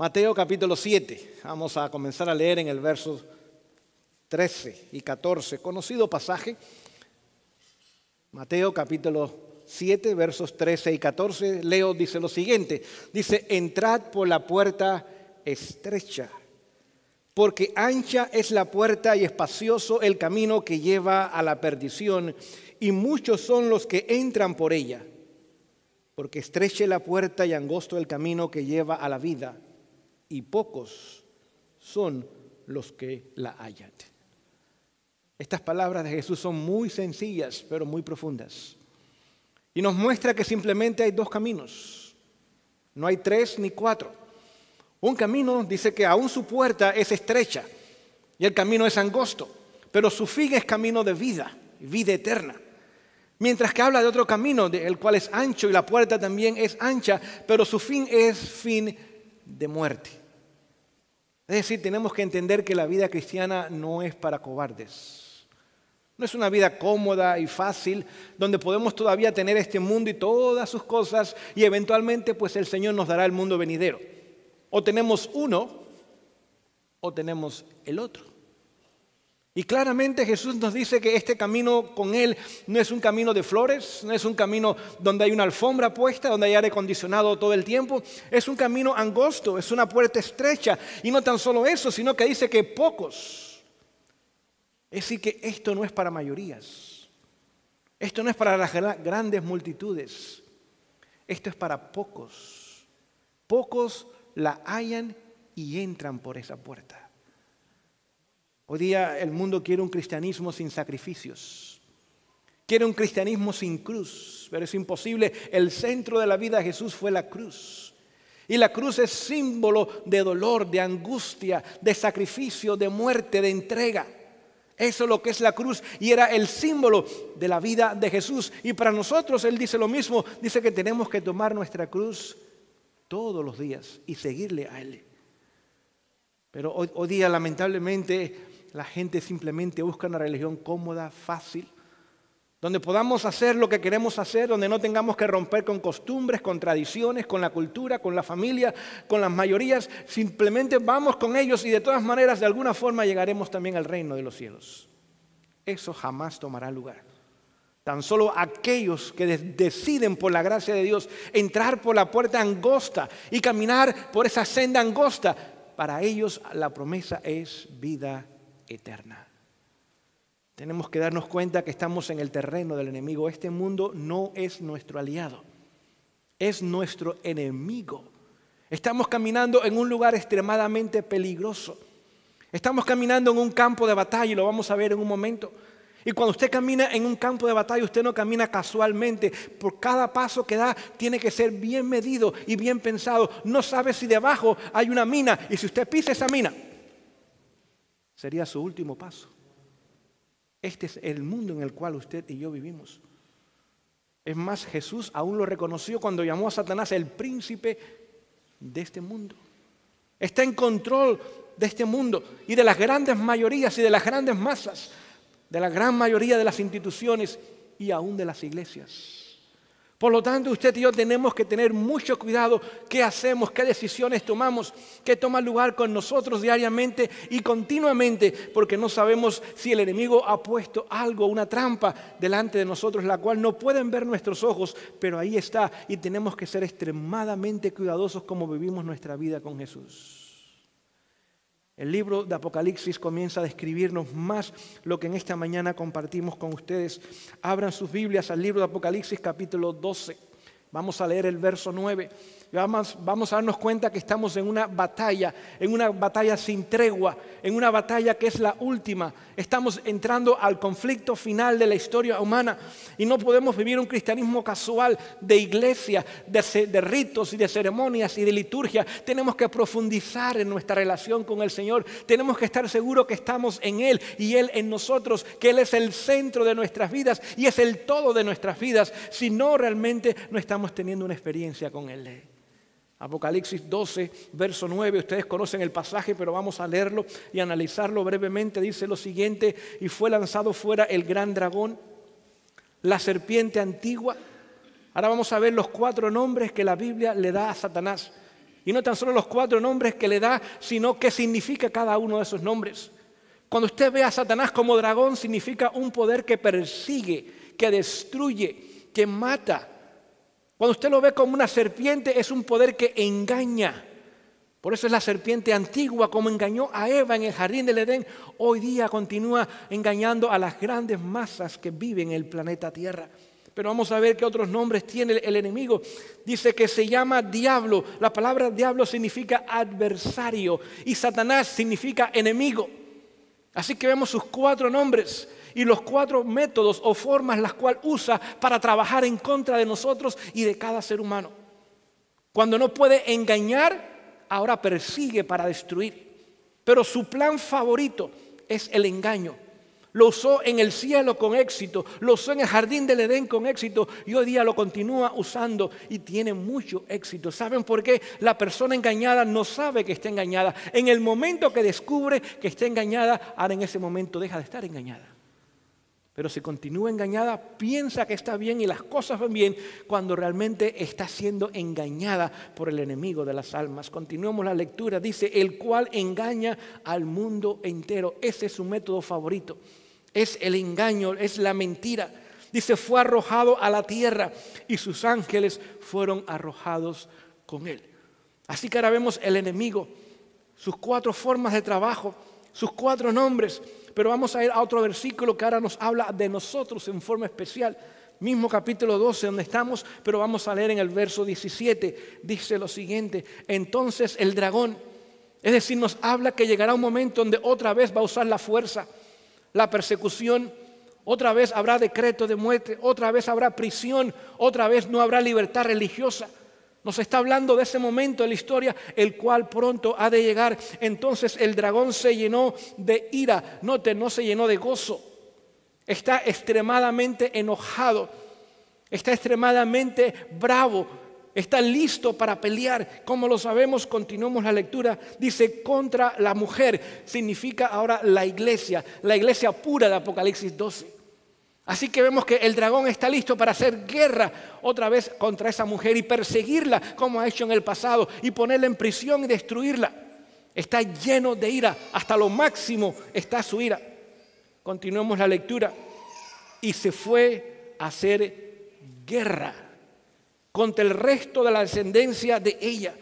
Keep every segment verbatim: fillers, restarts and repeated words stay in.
Mateo capítulo siete. Vamos a comenzar a leer en el verso trece y catorce. Conocido pasaje. Mateo capítulo siete, versos trece y catorce. Leo, dice lo siguiente. Dice, entrad por la puerta estrecha, porque ancha es la puerta y espacioso el camino que lleva a la perdición, y muchos son los que entran por ella. Porque estrecha la puerta y angosto el camino que lleva a la vida, y pocos son los que la hallan. Estas palabras de Jesús son muy sencillas, pero muy profundas. Y nos muestra que simplemente hay dos caminos. No hay tres ni cuatro. Un camino dice que aún su puerta es estrecha y el camino es angosto, pero su fin es camino de vida, vida eterna. Mientras que habla de otro camino, el cual es ancho y la puerta también es ancha, pero su fin es fin de muerte. Es decir, tenemos que entender que la vida cristiana no es para cobardes. No es una vida cómoda y fácil, donde podemos todavía tener este mundo y todas sus cosas, y eventualmente pues el Señor nos dará el mundo venidero. O tenemos uno, o tenemos el otro. Y claramente Jesús nos dice que este camino con Él no es un camino de flores, no es un camino donde hay una alfombra puesta, donde hay aire acondicionado todo el tiempo. Es un camino angosto, es una puerta estrecha. Y no tan solo eso, sino que dice que pocos. Es decir, que esto no es para mayorías. Esto no es para las grandes multitudes. Esto es para pocos. Pocos la hallan y entran por esa puerta. Hoy día el mundo quiere un cristianismo sin sacrificios. Quiere un cristianismo sin cruz, pero es imposible. El centro de la vida de Jesús fue la cruz. Y la cruz es símbolo de dolor, de angustia, de sacrificio, de muerte, de entrega. Eso es lo que es la cruz y era el símbolo de la vida de Jesús. Y para nosotros Él dice lo mismo, dice que tenemos que tomar nuestra cruz todos los días y seguirle a Él. Pero hoy, hoy día lamentablemente la gente simplemente busca una religión cómoda, fácil, donde podamos hacer lo que queremos hacer, donde no tengamos que romper con costumbres, con tradiciones, con la cultura, con la familia, con las mayorías. Simplemente vamos con ellos y de todas maneras, de alguna forma, llegaremos también al reino de los cielos. Eso jamás tomará lugar. Tan solo aquellos que deciden por la gracia de Dios entrar por la puerta angosta y caminar por esa senda angosta, para ellos la promesa es vida eterna. Tenemos que darnos cuenta que estamos en el terreno del enemigo. Este mundo no es nuestro aliado, es nuestro enemigo. Estamos caminando en un lugar extremadamente peligroso. Estamos caminando en un campo de batalla y lo vamos a ver en un momento. Y cuando usted camina en un campo de batalla, usted no camina casualmente. Por cada paso que da, tiene que ser bien medido y bien pensado. No sabe si debajo hay una mina, y si usted pisa esa mina, sería su último paso. Este es el mundo en el cual usted y yo vivimos. Es más, Jesús aún lo reconoció cuando llamó a Satanás el príncipe de este mundo. Está en control de este mundo y de las grandes mayorías y de las grandes masas, de la gran mayoría de las instituciones y aún de las iglesias. Por lo tanto, usted y yo tenemos que tener mucho cuidado qué hacemos, qué decisiones tomamos, qué toma lugar con nosotros diariamente y continuamente, porque no sabemos si el enemigo ha puesto algo, una trampa delante de nosotros, la cual no pueden ver nuestros ojos, pero ahí está y tenemos que ser extremadamente cuidadosos como vivimos nuestra vida con Jesús. El libro de Apocalipsis comienza a describirnos más lo que en esta mañana compartimos con ustedes. Abran sus Biblias al libro de Apocalipsis capítulo doce. Vamos a leer el verso nueve. Vamos, vamos a darnos cuenta que estamos en una batalla, en una batalla sin tregua, en una batalla que es la última. Estamos entrando al conflicto final de la historia humana y no podemos vivir un cristianismo casual de iglesia, de, de ritos y de ceremonias y de liturgia. Tenemos que profundizar en nuestra relación con el Señor. Tenemos que estar seguros que estamos en Él y Él en nosotros, que Él es el centro de nuestras vidas y es el todo de nuestras vidas. Si no, realmente no estamos teniendo una experiencia con Él. Apocalipsis doce, verso nueve, ustedes conocen el pasaje, pero vamos a leerlo y analizarlo brevemente. Dice lo siguiente: y fue lanzado fuera el gran dragón, la serpiente antigua. Ahora vamos a ver los cuatro nombres que la Biblia le da a Satanás. Y no tan solo los cuatro nombres que le da, sino qué significa cada uno de esos nombres. Cuando usted ve a Satanás como dragón, significa un poder que persigue, que destruye, que mata. Cuando usted lo ve como una serpiente, es un poder que engaña. Por eso es la serpiente antigua, como engañó a Eva en el jardín del Edén. Hoy día continúa engañando a las grandes masas que viven en el planeta Tierra. Pero vamos a ver qué otros nombres tiene el enemigo. Dice que se llama diablo. La palabra diablo significa adversario y Satanás significa enemigo. Así que vemos sus cuatro nombres y los cuatro métodos o formas las cuales usa para trabajar en contra de nosotros y de cada ser humano. Cuando no puede engañar, ahora persigue para destruir. Pero su plan favorito es el engaño. Lo usó en el cielo con éxito, lo usó en el jardín del Edén con éxito y hoy día lo continúa usando y tiene mucho éxito. ¿Saben por qué? La persona engañada no sabe que está engañada. En el momento que descubre que está engañada, ahora en ese momento deja de estar engañada. Pero si continúa engañada, piensa que está bien y las cosas van bien cuando realmente está siendo engañada por el enemigo de las almas. Continuemos la lectura. Dice, el cual engaña al mundo entero. Ese es su método favorito. Es el engaño, es la mentira. Dice, fue arrojado a la tierra y sus ángeles fueron arrojados con él. Así que ahora vemos el enemigo, sus cuatro formas de trabajo, sus cuatro nombres. Pero vamos a ir a otro versículo que ahora nos habla de nosotros en forma especial. Mismo capítulo doce donde estamos, pero vamos a leer en el verso diecisiete. Dice lo siguiente, entonces el dragón, es decir, nos habla que llegará un momento donde otra vez va a usar la fuerza, la persecución, otra vez habrá decreto de muerte, otra vez habrá prisión, otra vez no habrá libertad religiosa. Nos está hablando de ese momento de la historia, el cual pronto ha de llegar. Entonces el dragón se llenó de ira. Noten, no se llenó de gozo. Está extremadamente enojado. Está extremadamente bravo. Está listo para pelear. Como lo sabemos, continuamos la lectura. Dice, contra la mujer. Significa ahora la iglesia. La iglesia pura de Apocalipsis doce. Así que vemos que el dragón está listo para hacer guerra otra vez contra esa mujer y perseguirla como ha hecho en el pasado y ponerla en prisión y destruirla. Está lleno de ira, hasta lo máximo está su ira. Continuemos la lectura. Y se fue a hacer guerra contra el resto de la descendencia de ella.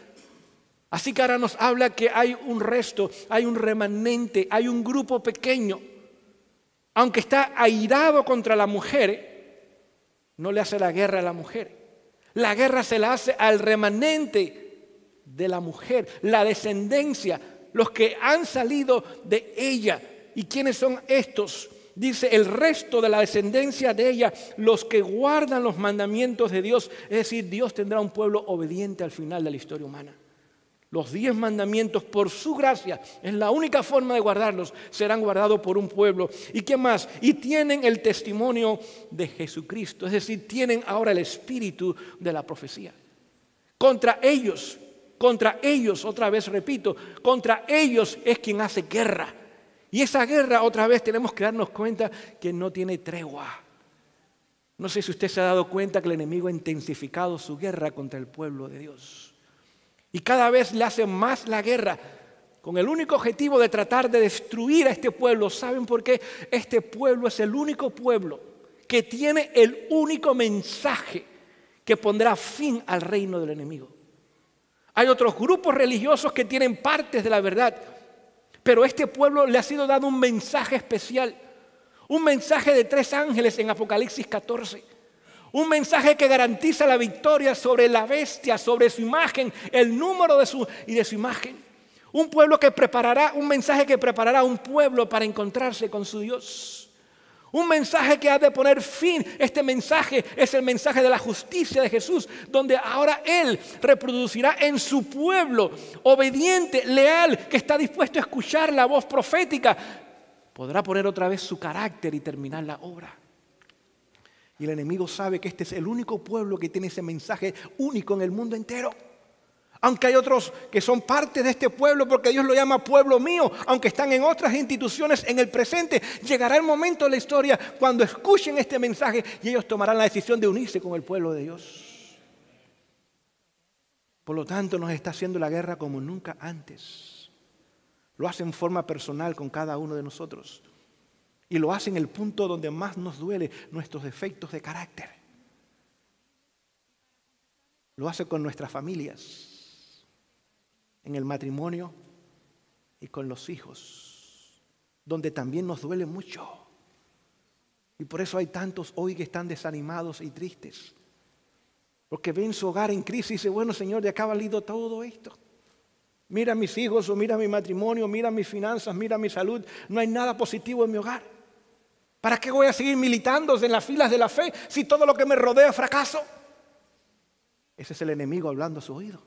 Así que ahora nos habla que hay un resto, hay un remanente, hay un grupo pequeño. Aunque está airado contra la mujer, no le hace la guerra a la mujer. La guerra se la hace al remanente de la mujer, la descendencia, los que han salido de ella. ¿Y quiénes son estos? Dice el resto de la descendencia de ella, los que guardan los mandamientos de Dios. Es decir, Dios tendrá un pueblo obediente al final de la historia humana. Los diez mandamientos, por su gracia, es la única forma de guardarlos, serán guardados por un pueblo. ¿Y qué más? Y tienen el testimonio de Jesucristo, es decir, tienen ahora el espíritu de la profecía. Contra ellos, contra ellos, otra vez repito, contra ellos es quien hace guerra. Y esa guerra, otra vez, tenemos que darnos cuenta que no tiene tregua. No sé si usted se ha dado cuenta que el enemigo ha intensificado su guerra contra el pueblo de Dios. Y cada vez le hace más la guerra con el único objetivo de tratar de destruir a este pueblo. ¿Saben por qué? Este pueblo es el único pueblo que tiene el único mensaje que pondrá fin al reino del enemigo. Hay otros grupos religiosos que tienen partes de la verdad, pero a este pueblo le ha sido dado un mensaje especial, un mensaje de tres ángeles en Apocalipsis catorce. Un mensaje que garantiza la victoria sobre la bestia, sobre su imagen, el número de su y de su imagen. Un pueblo que preparará, un mensaje que preparará a un pueblo para encontrarse con su Dios. Un mensaje que ha de poner fin. Este mensaje es el mensaje de la justicia de Jesús, donde ahora Él reproducirá en su pueblo obediente, leal, que está dispuesto a escuchar la voz profética. Podrá poner otra vez su carácter y terminar la obra. Y el enemigo sabe que este es el único pueblo que tiene ese mensaje único en el mundo entero. Aunque hay otros que son parte de este pueblo porque Dios lo llama pueblo mío, aunque están en otras instituciones en el presente, llegará el momento de la historia cuando escuchen este mensaje y ellos tomarán la decisión de unirse con el pueblo de Dios. Por lo tanto, nos está haciendo la guerra como nunca antes. Lo hace en forma personal con cada uno de nosotros. Y lo hace en el punto donde más nos duele, nuestros defectos de carácter. Lo hace con nuestras familias, en el matrimonio y con los hijos, donde también nos duele mucho. Y por eso hay tantos hoy que están desanimados y tristes. Porque ven su hogar en crisis y dicen, bueno, Señor, de acá ha valido todo esto. Mira a mis hijos, o mira mi matrimonio, mira mis finanzas, mira mi salud. No hay nada positivo en mi hogar. ¿Para qué voy a seguir militando en las filas de la fe si todo lo que me rodea es fracaso? Ese es el enemigo hablando a su oído.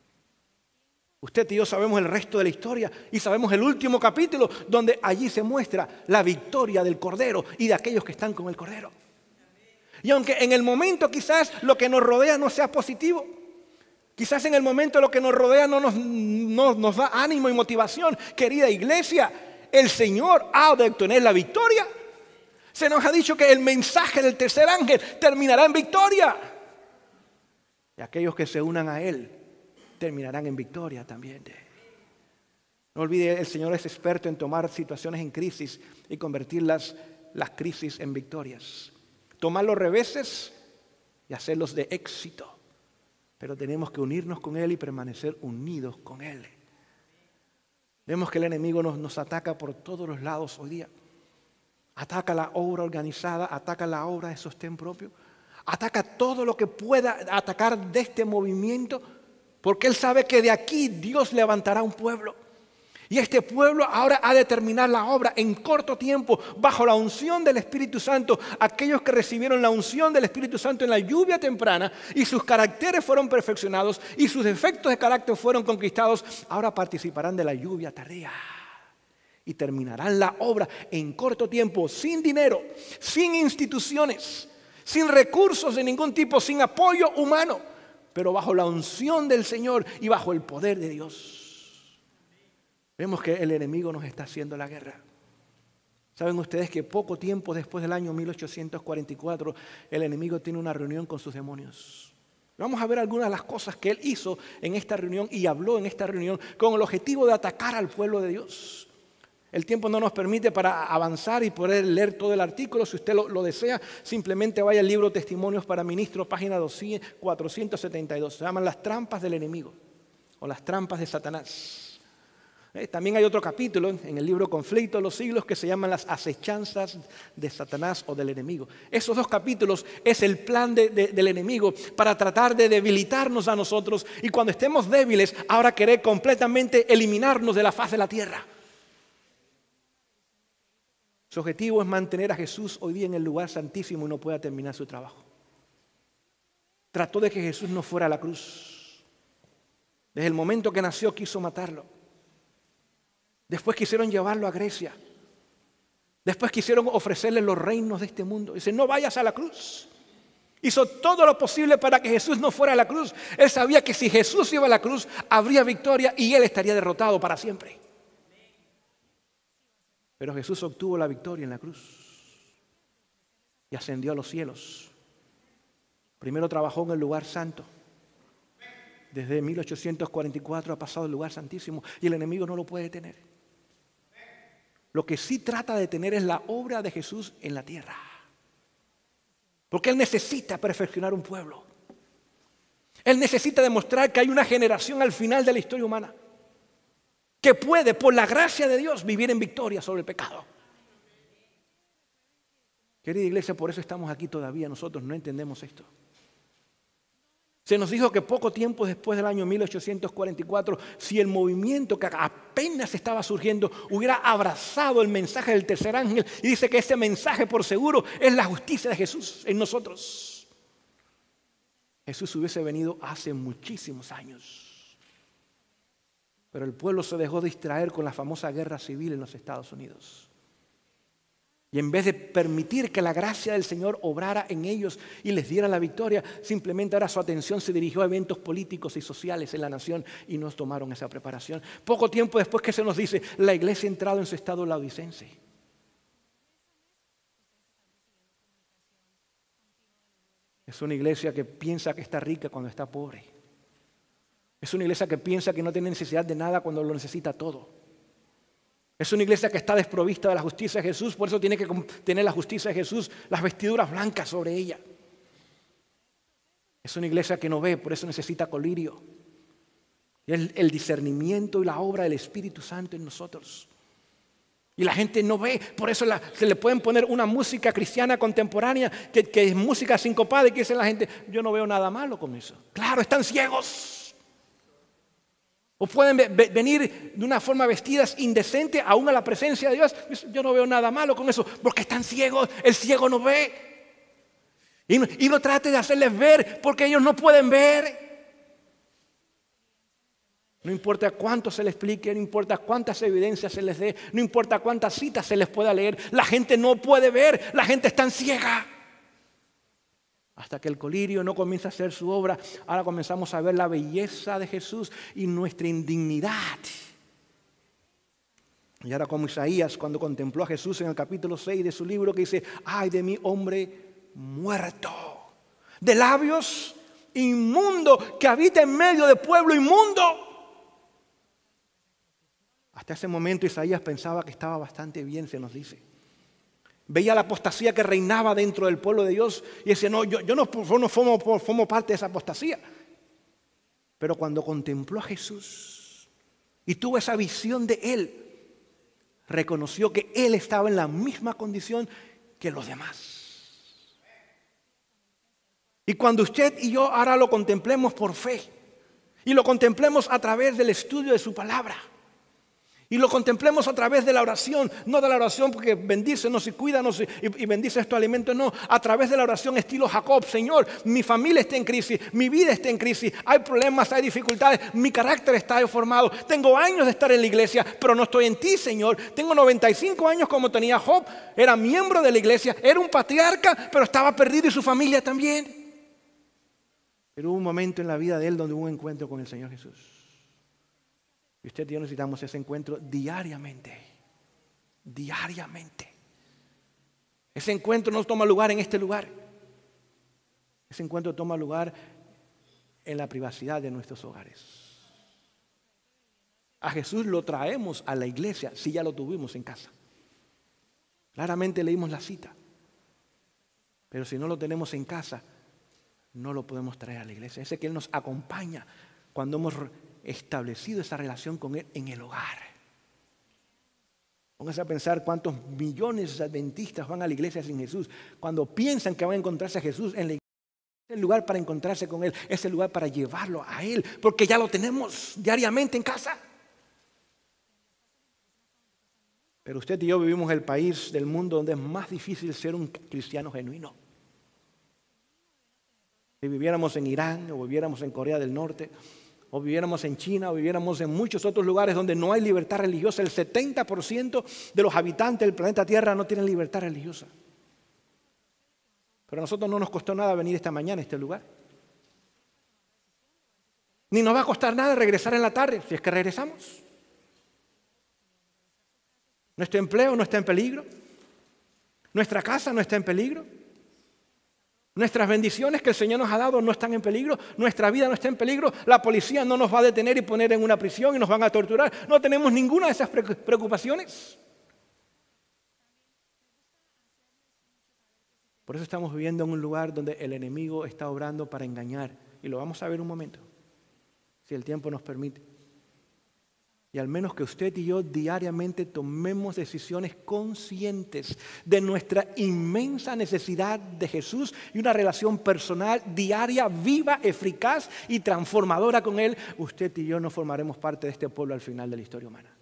Usted y yo sabemos el resto de la historia y sabemos el último capítulo donde allí se muestra la victoria del Cordero y de aquellos que están con el Cordero. Y aunque en el momento quizás lo que nos rodea no sea positivo, quizás en el momento lo que nos rodea no nos, no, nos da ánimo y motivación, querida iglesia, el Señor ha de obtener la victoria. Se nos ha dicho que el mensaje del tercer ángel terminará en victoria. Y aquellos que se unan a Él terminarán en victoria también. No olvide, el Señor es experto en tomar situaciones en crisis y convertirlas, las crisis, en victorias. Tomar los reveses y hacerlos de éxito. Pero tenemos que unirnos con Él y permanecer unidos con Él. Vemos que el enemigo nos, nos ataca por todos los lados hoy día. Ataca la obra organizada, ataca la obra de sostén propio, ataca todo lo que pueda atacar de este movimiento, porque Él sabe que de aquí Dios levantará un pueblo. Y este pueblo ahora ha de terminar la obra en corto tiempo, bajo la unción del Espíritu Santo. Aquellos que recibieron la unción del Espíritu Santo en la lluvia temprana y sus caracteres fueron perfeccionados y sus defectos de carácter fueron conquistados, ahora participarán de la lluvia tardía. Y terminarán la obra en corto tiempo, sin dinero, sin instituciones, sin recursos de ningún tipo, sin apoyo humano, pero bajo la unción del Señor y bajo el poder de Dios. Vemos que el enemigo nos está haciendo la guerra. ¿Saben ustedes que poco tiempo después del año mil ochocientos cuarenta y cuatro el enemigo tiene una reunión con sus demonios? Vamos a ver algunas de las cosas que él hizo en esta reunión y habló en esta reunión con el objetivo de atacar al pueblo de Dios. El tiempo no nos permite para avanzar y poder leer todo el artículo. Si usted lo, lo desea, simplemente vaya al libro Testimonios para Ministros, página cuatrocientos setenta y dos. Se llaman Las trampas del enemigo o las trampas de Satanás. Eh, también hay otro capítulo en el libro Conflicto de los Siglos que se llaman Las acechanzas de Satanás o del enemigo. Esos dos capítulos es el plan de, de, del enemigo para tratar de debilitarnos a nosotros y cuando estemos débiles, ahora querer completamente eliminarnos de la faz de la tierra. Su objetivo es mantener a Jesús hoy día en el lugar santísimo y no pueda terminar su trabajo. Trató de que Jesús no fuera a la cruz. Desde el momento que nació quiso matarlo. Después quisieron llevarlo a Grecia. Después quisieron ofrecerle los reinos de este mundo. Dice, no vayas a la cruz. Hizo todo lo posible para que Jesús no fuera a la cruz. Él sabía que si Jesús iba a la cruz, habría victoria y él estaría derrotado para siempre. Pero Jesús obtuvo la victoria en la cruz y ascendió a los cielos. Primero trabajó en el lugar santo. Desde mil ochocientos cuarenta y cuatro ha pasado el lugar santísimo y el enemigo no lo puede detener. Lo que sí trata de detener es la obra de Jesús en la tierra. Porque Él necesita perfeccionar un pueblo. Él necesita demostrar que hay una generación al final de la historia humana que puede, por la gracia de Dios, vivir en victoria sobre el pecado. Querida iglesia, por eso estamos aquí todavía. Nosotros no entendemos esto. Se nos dijo que poco tiempo después del año mil ochocientos cuarenta y cuatro, si el movimiento que apenas estaba surgiendo hubiera abrazado el mensaje del tercer ángel, y dice que ese mensaje por seguro es la justicia de Jesús en nosotros. Jesús hubiese venido hace muchísimos años. Pero el pueblo se dejó distraer con la famosa guerra civil en los Estados Unidos. Y en vez de permitir que la gracia del Señor obrara en ellos y les diera la victoria, simplemente ahora su atención se dirigió a eventos políticos y sociales en la nación y no tomaron esa preparación. Poco tiempo después que se nos dice, la iglesia ha entrado en su estado laodicense. Es una iglesia que piensa que está rica cuando está pobre. Es una iglesia que piensa que no tiene necesidad de nada cuando lo necesita todo. Es una iglesia que está desprovista de la justicia de Jesús, por eso tiene que tener la justicia de Jesús, las vestiduras blancas sobre ella. Es una iglesia que no ve, por eso necesita colirio. El, el discernimiento y la obra del Espíritu Santo en nosotros. Y la gente no ve, por eso la, se le pueden poner una música cristiana contemporánea que, que es música sincopada y que dice la gente, yo no veo nada malo con eso. Claro, están ciegos. O pueden ve, venir de una forma vestidas indecente aún a la presencia de Dios. Yo no veo nada malo con eso, porque están ciegos, el ciego no ve. Y no, y no trate de hacerles ver, porque ellos no pueden ver. No importa cuánto se les explique, no importa cuántas evidencias se les dé, no importa cuántas citas se les pueda leer, la gente no puede ver, la gente está ciega. Hasta que el colirio no comienza a hacer su obra, ahora comenzamos a ver la belleza de Jesús y nuestra indignidad. Y ahora como Isaías cuando contempló a Jesús en el capítulo seis de su libro que dice, ay de mí hombre muerto, de labios inmundo, que habita en medio de pueblo inmundo. Hasta ese momento Isaías pensaba que estaba bastante bien, se nos dice. Veía la apostasía que reinaba dentro del pueblo de Dios y decía, no, yo, yo no, no formo, formo parte de esa apostasía. Pero cuando contempló a Jesús y tuvo esa visión de Él, reconoció que Él estaba en la misma condición que los demás. Y cuando usted y yo ahora lo contemplemos por fe y lo contemplemos a través del estudio de su palabra, y lo contemplemos a través de la oración, no de la oración porque bendícenos y cuídanos y, y bendice estos alimentos, no, a través de la oración estilo Jacob. Señor, mi familia está en crisis, mi vida está en crisis, hay problemas, hay dificultades, mi carácter está deformado, tengo años de estar en la iglesia, pero no estoy en ti, Señor. Tengo noventa y cinco años como tenía Job, era miembro de la iglesia, era un patriarca, pero estaba perdido y su familia también. Pero hubo un momento en la vida de él donde hubo un encuentro con el Señor Jesús. Y usted y yo necesitamos ese encuentro diariamente, diariamente. Ese encuentro no toma lugar en este lugar. Ese encuentro toma lugar en la privacidad de nuestros hogares. A Jesús lo traemos a la iglesia si ya lo tuvimos en casa. Claramente leímos la cita. Pero si no lo tenemos en casa, no lo podemos traer a la iglesia. Ese que Él nos acompaña cuando hemos establecido esa relación con Él en el hogar. Póngase a pensar cuántos millones de adventistas van a la iglesia sin Jesús. Cuando piensan que van a encontrarse a Jesús en la iglesia, es el lugar para encontrarse con Él, es el lugar para llevarlo a Él, porque ya lo tenemos diariamente en casa. Pero usted y yo vivimos en el país del mundo donde es más difícil ser un cristiano genuino. Si viviéramos en Irán o viviéramos en Corea del Norte, o viviéramos en China, o viviéramos en muchos otros lugares donde no hay libertad religiosa, el setenta por ciento de los habitantes del planeta Tierra no tienen libertad religiosa. Pero a nosotros no nos costó nada venir esta mañana a este lugar. Ni nos va a costar nada regresar en la tarde, si es que regresamos. Nuestro empleo no está en peligro. Nuestra casa no está en peligro. Nuestras bendiciones que el Señor nos ha dado no están en peligro, nuestra vida no está en peligro, la policía no nos va a detener y poner en una prisión y nos van a torturar. No tenemos ninguna de esas preocupaciones. Por eso estamos viviendo en un lugar donde el enemigo está obrando para engañar. Y lo vamos a ver un momento, si el tiempo nos permite. Y al menos que usted y yo diariamente tomemos decisiones conscientes de nuestra inmensa necesidad de Jesús y una relación personal, diaria, viva, eficaz y transformadora con Él, usted y yo no formaremos parte de este pueblo al final de la historia humana.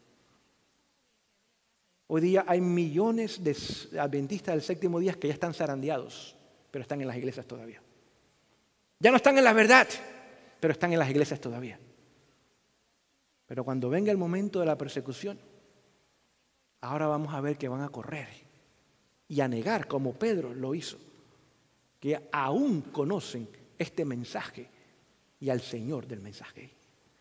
Hoy día hay millones de adventistas del séptimo día que ya están zarandeados, pero están en las iglesias todavía. Ya no están en la verdad, pero están en las iglesias todavía. Pero cuando venga el momento de la persecución, ahora vamos a ver que van a correr y a negar, como Pedro lo hizo, que aún conocen este mensaje y al Señor del mensaje.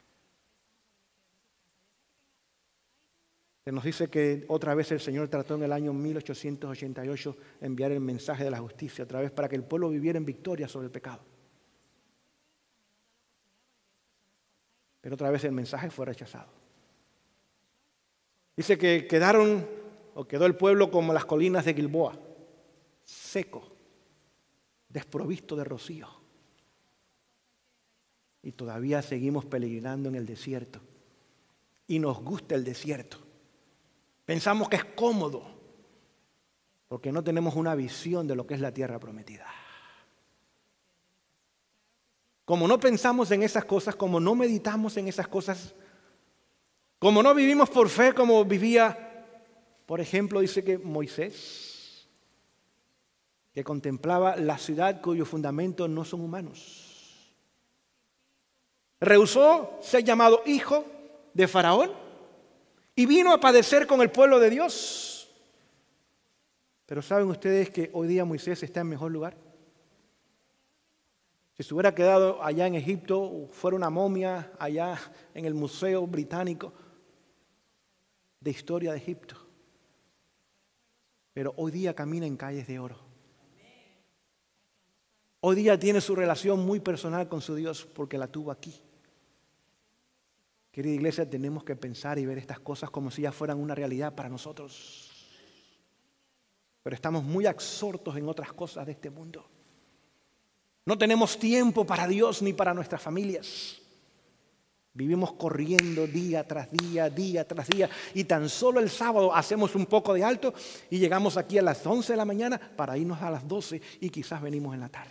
Se nos dice que otra vez el Señor trató en el año mil ochocientos ochenta y ocho enviar el mensaje de la justicia otra vez para que el pueblo viviera en victoria sobre el pecado. Pero otra vez el mensaje fue rechazado. Dice que quedaron o quedó el pueblo como las colinas de Gilboa, seco, desprovisto de rocío. Y todavía seguimos peregrinando en el desierto. Y nos gusta el desierto. Pensamos que es cómodo, porque no tenemos una visión de lo que es la tierra prometida. Como no pensamos en esas cosas, como no meditamos en esas cosas, como no vivimos por fe como vivía, por ejemplo, dice que Moisés, que contemplaba la ciudad cuyos fundamentos no son humanos. Rehusó ser llamado hijo de Faraón y vino a padecer con el pueblo de Dios. Pero ¿saben ustedes que hoy día Moisés está en mejor lugar? Si se hubiera quedado allá en Egipto, o fuera una momia allá en el Museo Británico de Historia de Egipto. Pero hoy día camina en calles de oro. Hoy día tiene su relación muy personal con su Dios porque la tuvo aquí. Querida iglesia, tenemos que pensar y ver estas cosas como si ya fueran una realidad para nosotros. Pero estamos muy absortos en otras cosas de este mundo. No tenemos tiempo para Dios ni para nuestras familias. Vivimos corriendo día tras día, día tras día. Y tan solo el sábado hacemos un poco de alto y llegamos aquí a las once de la mañana para irnos a las doce y quizás venimos en la tarde.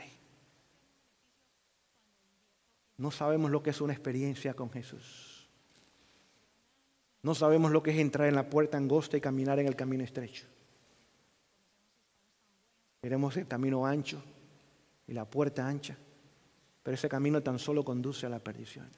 No sabemos lo que es una experiencia con Jesús. No sabemos lo que es entrar en la puerta angosta y caminar en el camino estrecho. Queremos el camino ancho y la puerta ancha, pero ese camino tan solo conduce a la perdición.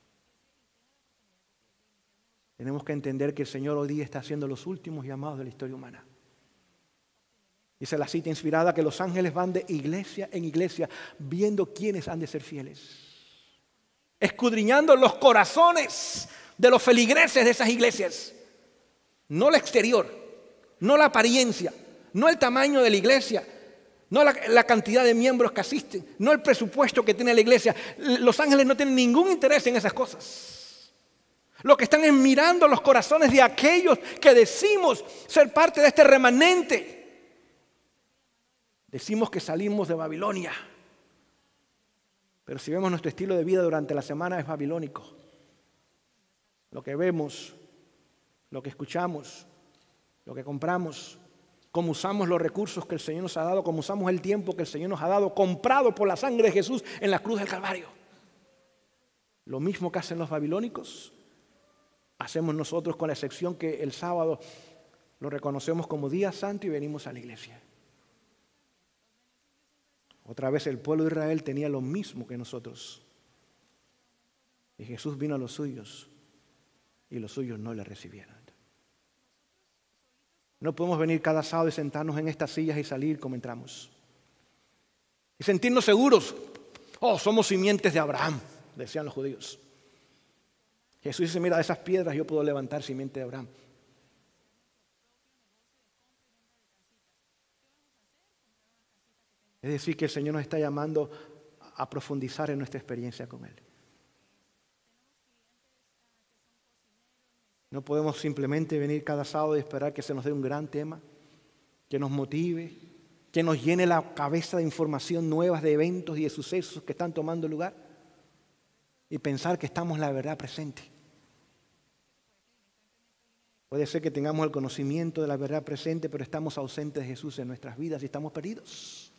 Tenemos que entender que el Señor hoy día está haciendo los últimos llamados de la historia humana. Dice la cita inspirada que los ángeles van de iglesia en iglesia viendo quiénes han de ser fieles, escudriñando los corazones de los feligreses de esas iglesias. No el exterior, no la apariencia, no el tamaño de la iglesia, no la, la cantidad de miembros que asisten, no el presupuesto que tiene la iglesia. Los ángeles no tienen ningún interés en esas cosas. Lo que están es mirando los corazones de aquellos que decimos ser parte de este remanente. Decimos que salimos de Babilonia, pero si vemos nuestro estilo de vida durante la semana es babilónico. Lo que vemos, lo que escuchamos, lo que compramos, cómo usamos los recursos que el Señor nos ha dado, cómo usamos el tiempo que el Señor nos ha dado, comprado por la sangre de Jesús en la cruz del Calvario. Lo mismo que hacen los babilónicos, hacemos nosotros, con la excepción que el sábado lo reconocemos como día santo y venimos a la iglesia. Otra vez el pueblo de Israel tenía lo mismo que nosotros. Y Jesús vino a los suyos y los suyos no le recibieron. No podemos venir cada sábado y sentarnos en estas sillas y salir como entramos. Y sentirnos seguros. Oh, somos simientes de Abraham, decían los judíos. Jesús dice, mira, de esas piedras yo puedo levantar simiente de Abraham. Es decir, que el Señor nos está llamando a profundizar en nuestra experiencia con Él. No podemos simplemente venir cada sábado y esperar que se nos dé un gran tema, que nos motive, que nos llene la cabeza de información nuevas, de eventos y de sucesos que están tomando lugar, y pensar que estamos en la verdad presente. Puede ser que tengamos el conocimiento de la verdad presente, pero estamos ausentes de Jesús en nuestras vidas y estamos perdidos.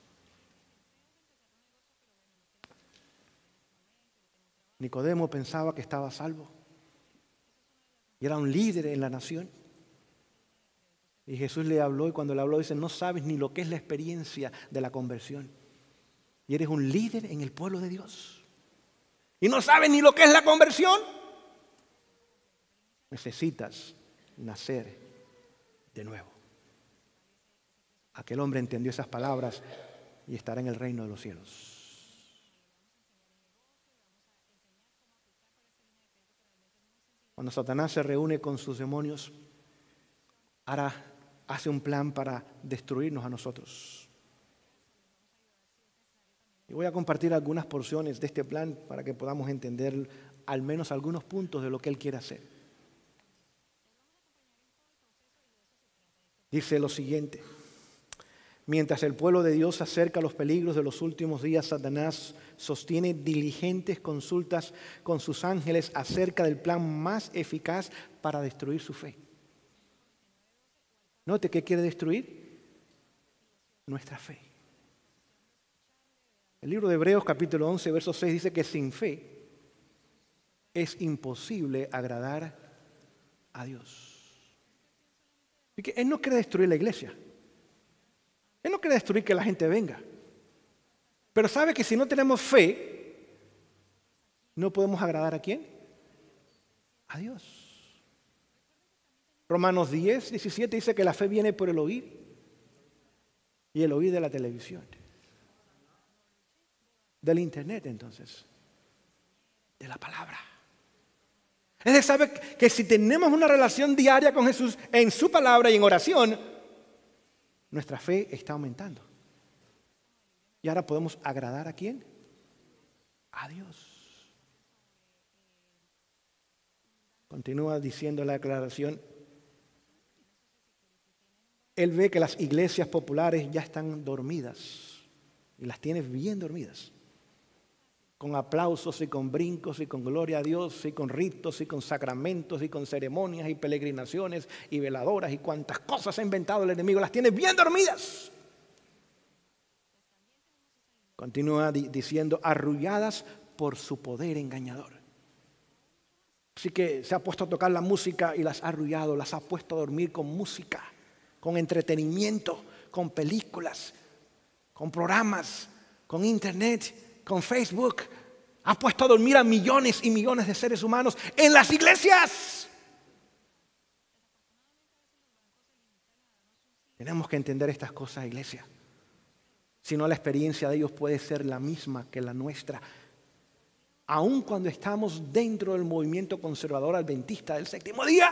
Nicodemo pensaba que estaba salvo. Y era un líder en la nación. Y Jesús le habló, y cuando le habló dice, no sabes ni lo que es la experiencia de la conversión. Y eres un líder en el pueblo de Dios. Y no sabes ni lo que es la conversión. Necesitas nacer de nuevo. Aquel hombre entendió esas palabras y estará en el reino de los cielos. Cuando Satanás se reúne con sus demonios, ahora hace un plan para destruirnos a nosotros. Y voy a compartir algunas porciones de este plan para que podamos entender al menos algunos puntos de lo que Él quiere hacer. Dice lo siguiente: mientras el pueblo de Dios se acerca a los peligros de los últimos días, Satanás sostiene diligentes consultas con sus ángeles acerca del plan más eficaz para destruir su fe. Note, ¿qué quiere destruir? Nuestra fe. El libro de Hebreos capítulo once, verso seis dice que sin fe es imposible agradar a Dios. Y que Él no quiere destruir la iglesia. Él no quiere destruir que la gente venga. Pero sabe que si no tenemos fe, no podemos agradar ¿a quién? A Dios. Romanos diez, diecisiete dice que la fe viene por el oír y el oír de la televisión. Del internet, entonces. De la palabra. Es decir, sabe que si tenemos una relación diaria con Jesús en su palabra y en oración, nuestra fe está aumentando. Y ahora podemos agradar ¿a quién? A Dios. Continúa diciendo la declaración. Él ve que las iglesias populares ya están dormidas. Y las tiene bien dormidas. Con aplausos y con brincos y con gloria a Dios y con ritos y con sacramentos y con ceremonias y peregrinaciones y veladoras y cuantas cosas ha inventado el enemigo. Las tiene bien dormidas. Continúa di- diciendo, arrulladas por su poder engañador. Así que se ha puesto a tocar la música y las ha arrullado, las ha puesto a dormir con música, con entretenimiento, con películas, con programas, con internet, con Facebook. Ha puesto a dormir a millones y millones de seres humanos en las iglesias. Tenemos que entender estas cosas, iglesia. Si no, la experiencia de ellos puede ser la misma que la nuestra. Aun cuando estamos dentro del movimiento conservador adventista del séptimo día.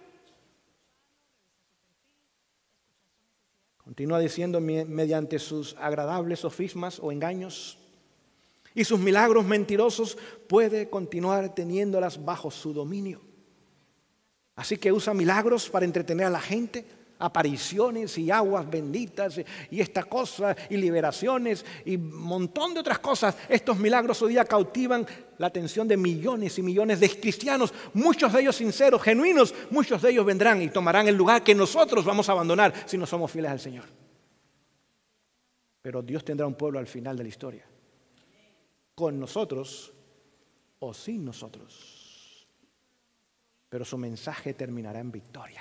Continúa diciendo, mediante sus agradables sofismas o engaños y sus milagros mentirosos, puede continuar teniéndolas bajo su dominio. Así que usa milagros para entretener a la gente, apariciones y aguas benditas y esta cosa y liberaciones y un montón de otras cosas. Estos milagros hoy día cautivan la atención de millones y millones de cristianos, muchos de ellos sinceros, genuinos. Muchos de ellos vendrán y tomarán el lugar que nosotros vamos a abandonar si no somos fieles al Señor. Pero Dios tendrá un pueblo al final de la historia, con nosotros o sin nosotros, pero su mensaje terminará en victoria.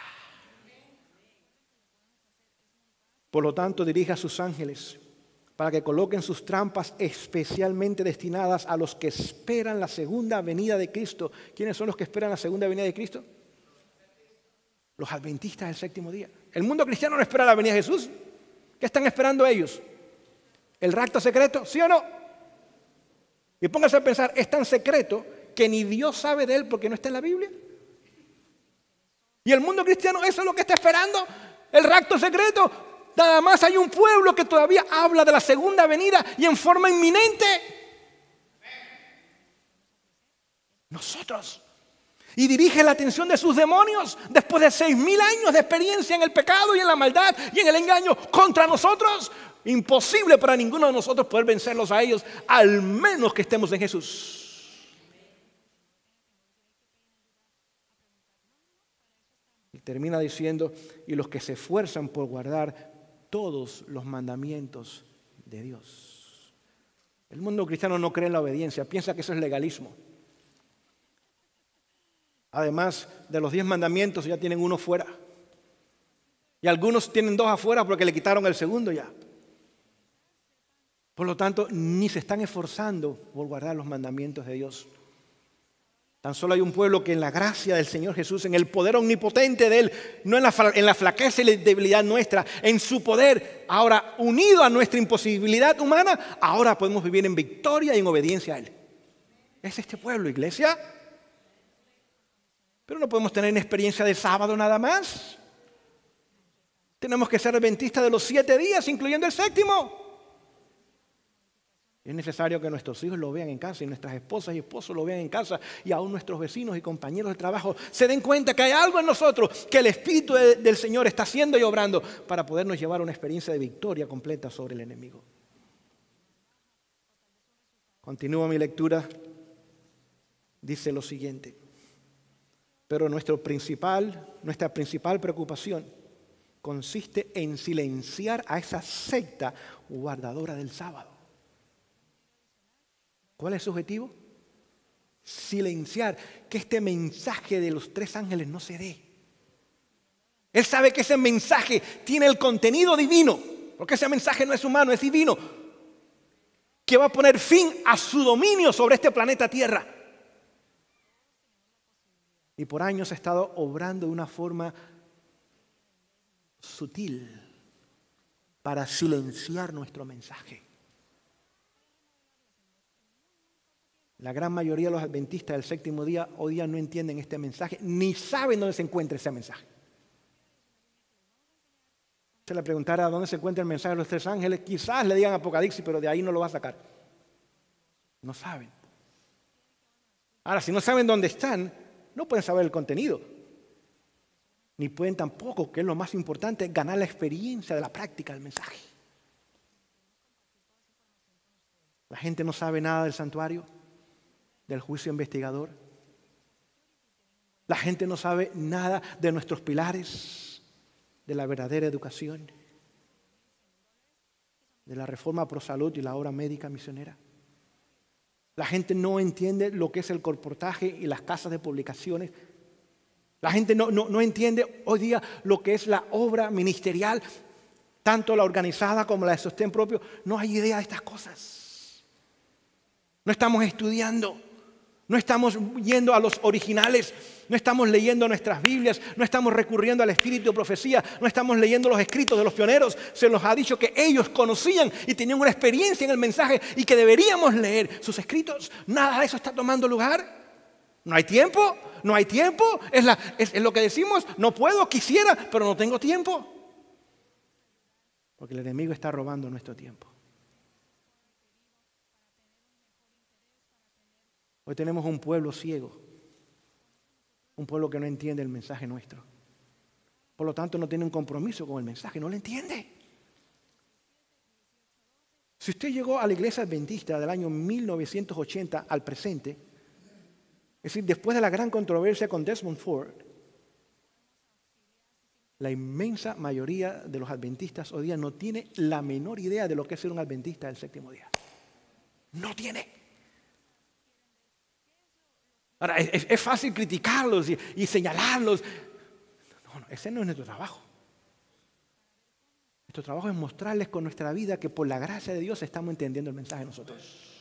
Por lo tanto, dirige a sus ángeles para que coloquen sus trampas especialmente destinadas a los que esperan la segunda venida de Cristo. ¿Quiénes son los que esperan la segunda venida de Cristo? Los adventistas del séptimo día. El mundo cristiano no espera la venida de Jesús. ¿Qué están esperando ellos? ¿El rapto secreto? ¿Sí o no? Y pónganse a pensar, es tan secreto que ni Dios sabe de él porque no está en la Biblia. Y el mundo cristiano, eso es lo que está esperando, el rapto secreto. Nada más hay un pueblo que todavía habla de la segunda venida y en forma inminente. Nosotros. Y dirige la atención de sus demonios después de seis mil años de experiencia en el pecado y en la maldad y en el engaño contra nosotros. Imposible para ninguno de nosotros poder vencerlos a ellos, al menos que estemos en Jesús. Y termina diciendo, y los que se esfuerzan por guardar todos los mandamientos de Dios. El mundo cristiano no cree en la obediencia, piensa que eso es legalismo. Además de los diez mandamientos ya tienen uno fuera. Y algunos tienen dos afuera porque le quitaron el segundo ya. Por lo tanto, ni se están esforzando por guardar los mandamientos de Dios. Tan solo hay un pueblo que en la gracia del Señor Jesús, en el poder omnipotente de Él, no en la, en la flaqueza y la debilidad nuestra, en su poder, ahora unido a nuestra imposibilidad humana, ahora podemos vivir en victoria y en obediencia a Él. Es este pueblo, iglesia. Pero no podemos tener una experiencia de sábado nada más. Tenemos que ser adventistas de los siete días, incluyendo el séptimo. Es necesario que nuestros hijos lo vean en casa y nuestras esposas y esposos lo vean en casa y aún nuestros vecinos y compañeros de trabajo se den cuenta que hay algo en nosotros que el Espíritu de, del Señor está haciendo y obrando para podernos llevar a una experiencia de victoria completa sobre el enemigo. Continúo mi lectura. Dice lo siguiente. Pero nuestro principal, nuestra principal preocupación consiste en silenciar a esa secta guardadora del sábado. ¿Cuál es su objetivo? Silenciar, que este mensaje de los tres ángeles no se dé. Él sabe que ese mensaje tiene el contenido divino, porque ese mensaje no es humano, es divino, que va a poner fin a su dominio sobre este planeta Tierra. Y por años ha estado obrando de una forma sutil para silenciar nuestro mensaje. La gran mayoría de los adventistas del séptimo día hoy día no entienden este mensaje, ni saben dónde se encuentra ese mensaje. Se le preguntara dónde se encuentra el mensaje de los tres ángeles, quizás le digan Apocalipsis, pero de ahí no lo va a sacar. No saben. Ahora, si no saben dónde están, no pueden saber el contenido. Ni pueden tampoco, que es lo más importante, ganar la experiencia de la práctica del mensaje. La gente no sabe nada del santuario, del juicio investigador. La gente no sabe nada de nuestros pilares, de la verdadera educación, de la reforma pro salud y la obra médica misionera. La gente no entiende lo que es el colportaje y las casas de publicaciones. La gente no, no, no entiende hoy día lo que es la obra ministerial, tanto la organizada como la de sostén propio. No hay idea de estas cosas. No estamos estudiando. No estamos yendo a los originales, no estamos leyendo nuestras Biblias, no estamos recurriendo al espíritu de profecía, no estamos leyendo los escritos de los pioneros. Se nos ha dicho que ellos conocían y tenían una experiencia en el mensaje y que deberíamos leer sus escritos. Nada de eso está tomando lugar. No hay tiempo, no hay tiempo. Es, la, es, es lo que decimos, no puedo, quisiera, pero no tengo tiempo. Porque el enemigo está robando nuestro tiempo. Hoy tenemos un pueblo ciego, un pueblo que no entiende el mensaje nuestro. Por lo tanto, no tiene un compromiso con el mensaje, no lo entiende. Si usted llegó a la iglesia adventista del año mil novecientos ochenta al presente, es decir, después de la gran controversia con Desmond Ford, la inmensa mayoría de los adventistas hoy día no tiene la menor idea de lo que es ser un adventista del séptimo día. No tiene. Ahora, es, es fácil criticarlos y, y señalarlos. No, no, ese no es nuestro trabajo. Nuestro trabajo es mostrarles con nuestra vida que por la gracia de Dios estamos entendiendo el mensaje de nosotros.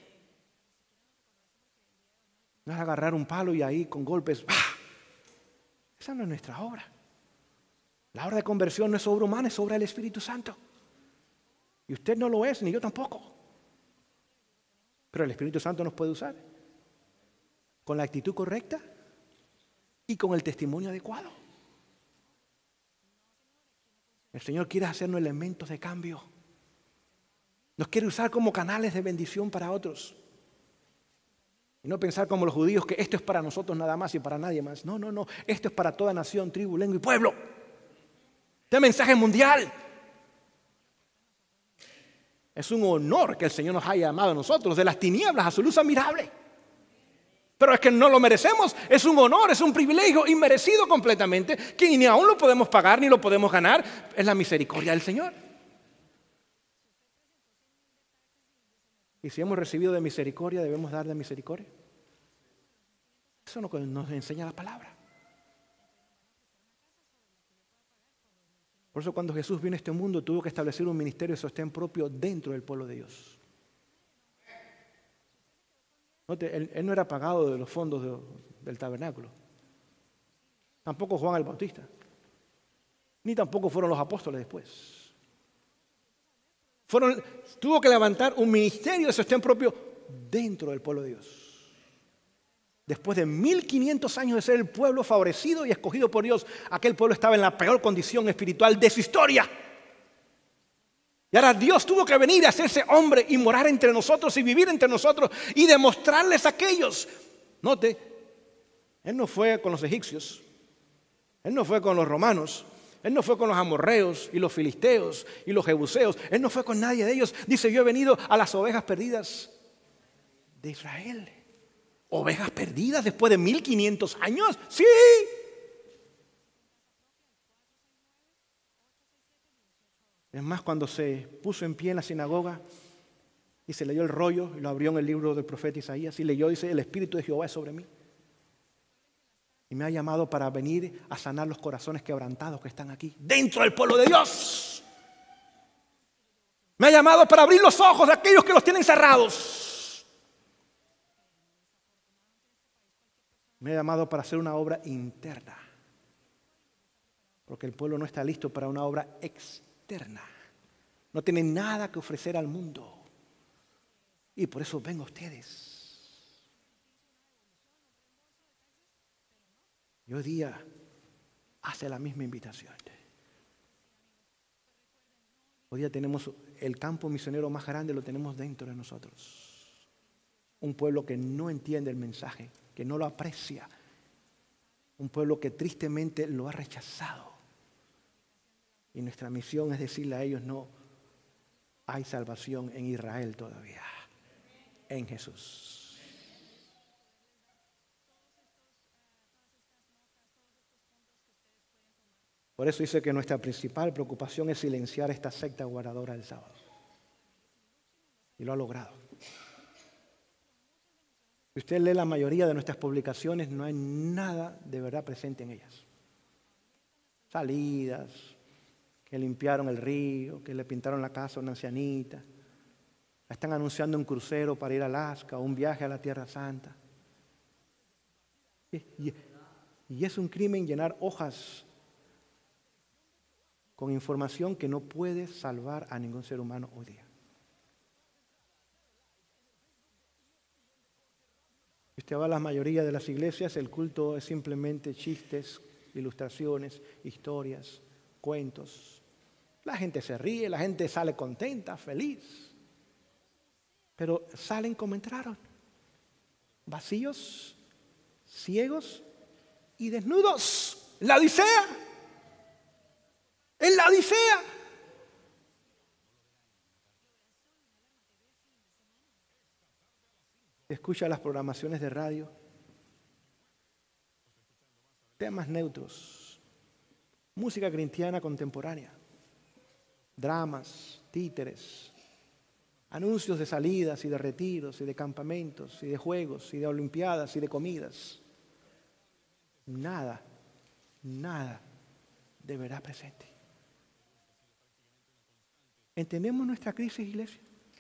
No es agarrar un palo y ahí con golpes. ¡Ah! Esa no es nuestra obra. La obra de conversión no es obra humana, es obra del Espíritu Santo. Y usted no lo es, ni yo tampoco. Pero el Espíritu Santo nos puede usar con la actitud correcta y con el testimonio adecuado. El Señor quiere hacernos elementos de cambio. Nos quiere usar como canales de bendición para otros. Y no pensar como los judíos que esto es para nosotros nada más y para nadie más. No, no, no. Esto es para toda nación, tribu, lengua y pueblo. Este mensaje es mundial. Es un honor que el Señor nos haya llamado a nosotros de las tinieblas a su luz admirable. Pero es que no lo merecemos, es un honor, es un privilegio inmerecido completamente, que ni aún lo podemos pagar ni lo podemos ganar, es la misericordia del Señor. Y si hemos recibido de misericordia, debemos dar de misericordia. Eso es lo que nos enseña la palabra. Por eso cuando Jesús vino a este mundo, tuvo que establecer un ministerio de sostén propio dentro del pueblo de Dios. Él, él no era pagado de los fondos de, del tabernáculo. Tampoco Juan el Bautista. Ni tampoco fueron los apóstoles después. Fueron, tuvo que levantar un ministerio de sostén propio dentro del pueblo de Dios. Después de mil quinientos años de ser el pueblo favorecido y escogido por Dios, aquel pueblo estaba en la peor condición espiritual de su historia. Y ahora Dios tuvo que venir a hacerse hombre y morar entre nosotros y vivir entre nosotros y demostrarles a aquellos. Note, Él no fue con los egipcios, Él no fue con los romanos, Él no fue con los amorreos y los filisteos y los jebuseos, Él no fue con nadie de ellos. Dice, yo he venido a las ovejas perdidas de Israel. ¿Ovejas perdidas después de mil quinientos años? Sí. Es más, cuando se puso en pie en la sinagoga y se leyó el rollo y lo abrió en el libro del profeta Isaías y leyó, dice, el Espíritu de Jehová es sobre mí. Y me ha llamado para venir a sanar los corazones quebrantados que están aquí, dentro del pueblo de Dios. Me ha llamado para abrir los ojos a aquellos que los tienen cerrados. Me ha llamado para hacer una obra interna. Porque el pueblo no está listo para una obra externa. No tiene nada que ofrecer al mundo. Y por eso vengo a ustedes. Y hoy día hace la misma invitación. Hoy día tenemos el campo misionero más grande, lo tenemos dentro de nosotros. Un pueblo que no entiende el mensaje, que no lo aprecia. Un pueblo que tristemente lo ha rechazado. Y nuestra misión es decirle a ellos, no hay salvación en Israel todavía, en Jesús. Por eso dice que nuestra principal preocupación es silenciar esta secta guardadora del sábado. Y lo ha logrado. Si usted lee la mayoría de nuestras publicaciones, no hay nada de verdad presente en ellas. Salidas, que limpiaron el río, que le pintaron la casa a una ancianita. Están anunciando un crucero para ir a Alaska o un viaje a la Tierra Santa. Y, y, y es un crimen llenar hojas con información que no puede salvar a ningún ser humano hoy día. Usted va a la mayoría de las iglesias, el culto es simplemente chistes, ilustraciones, historias, cuentos. La gente se ríe, la gente sale contenta, feliz. Pero salen como entraron, vacíos, ciegos y desnudos. La Odisea. En la Odisea. Escucha las programaciones de radio. Temas neutros. Música cristiana contemporánea. Dramas, títeres. Anuncios de salidas y de retiros y de campamentos y de juegos y de olimpiadas y de comidas. Nada, nada de verdad presente. ¿Entendemos nuestra crisis, iglesia?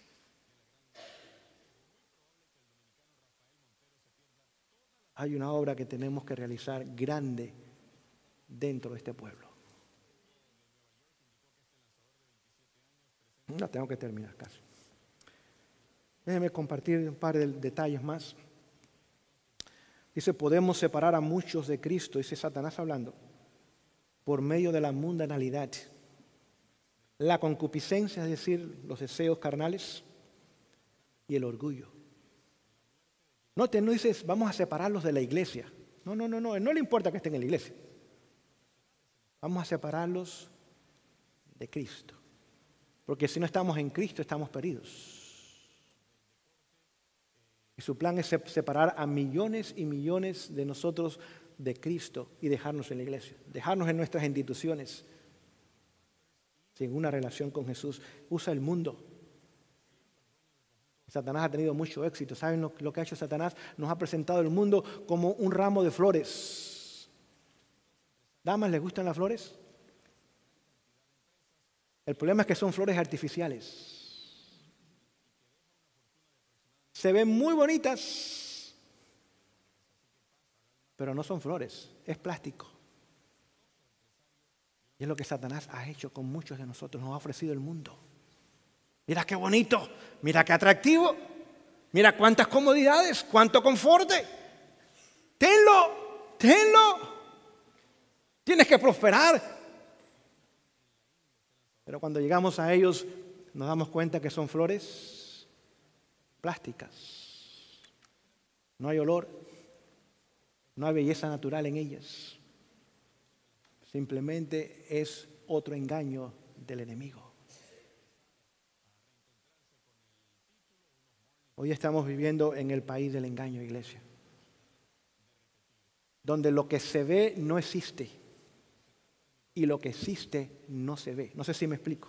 Hay una obra que tenemos que realizar grande dentro de este pueblo. Ya tengo que terminar casi. Déjenme compartir un par de detalles más. Dice, podemos separar a muchos de Cristo, dice Satanás hablando, por medio de la mundanalidad. La concupiscencia, es decir, los deseos carnales y el orgullo. Note, no dices, vamos a separarlos de la iglesia. No, no, no, no, no le importa que estén en la iglesia. Vamos a separarlos de Cristo. Porque si no estamos en Cristo, estamos perdidos. Y su plan es separar a millones y millones de nosotros de Cristo y dejarnos en la iglesia, dejarnos en nuestras instituciones. Sin una relación con Jesús, usa el mundo. Satanás ha tenido mucho éxito. ¿Saben lo, lo que ha hecho Satanás? Nos ha presentado el mundo como un ramo de flores. ¿Damas, les gustan las flores? El problema es que son flores artificiales. Se ven muy bonitas, pero no son flores, es plástico. Y es lo que Satanás ha hecho con muchos de nosotros, nos ha ofrecido el mundo. Mira qué bonito, mira qué atractivo, mira cuántas comodidades, cuánto confort. Tenlo, tenlo. Tienes que prosperar. Pero cuando llegamos a ellos, nos damos cuenta que son flores plásticas. No hay olor, no hay belleza natural en ellas. Simplemente es otro engaño del enemigo. Hoy estamos viviendo en el país del engaño, iglesia, donde lo que se ve no existe y lo que existe no se ve. No sé si me explico.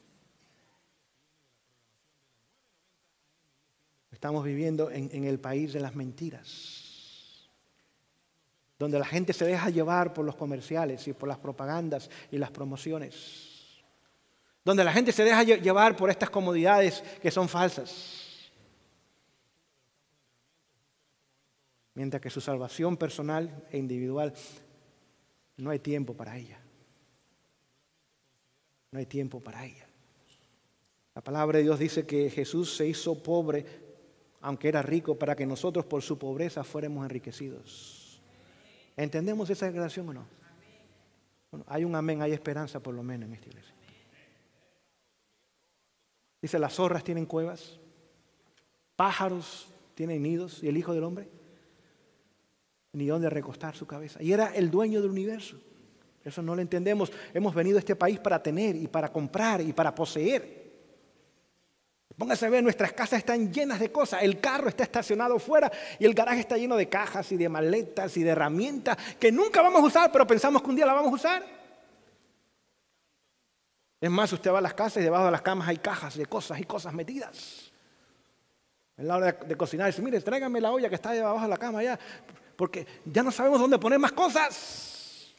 Estamos viviendo en, en el país de las mentiras, donde la gente se deja llevar por los comerciales y por las propagandas y las promociones, donde la gente se deja llevar por estas comodidades que son falsas, mientras que su salvación personal e individual no hay tiempo para ella. No hay tiempo para ella. La palabra de Dios dice que Jesús se hizo pobre, aunque era rico, para que nosotros por su pobreza fuéramos enriquecidos. ¿Entendemos esa declaración o no? Bueno, hay un amén, hay esperanza por lo menos en esta iglesia. Dice, las zorras tienen cuevas, pájaros tienen nidos, y el Hijo del Hombre ni dónde recostar su cabeza. Y era el dueño del universo. Eso no lo entendemos. Hemos venido a este país para tener y para comprar y para poseer. Póngase a ver, nuestras casas están llenas de cosas. El carro está estacionado fuera y el garaje está lleno de cajas y de maletas y de herramientas que nunca vamos a usar, pero pensamos que un día la vamos a usar. Es más, usted va a las casas y debajo de las camas hay cajas de cosas y cosas metidas. En la hora de, de cocinar, dice, mire, tráigame la olla que está debajo de la cama allá, porque ya no sabemos dónde poner más cosas.